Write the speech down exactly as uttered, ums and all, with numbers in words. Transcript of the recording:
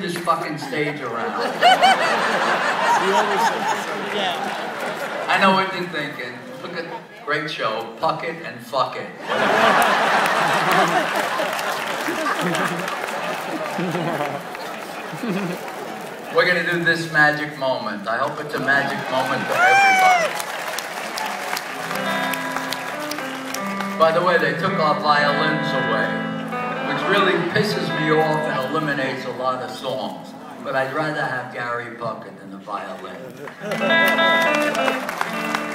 this fucking stage around. Yeah. I know what you're thinking. Look at great show, puck it and fuck it. We're gonna do this magic moment. I hope it's a magic moment for everybody. By the way, they took our violins away, which really pisses me off and eliminates a lot of songs. But I'd rather have Gary Puckett than the violin.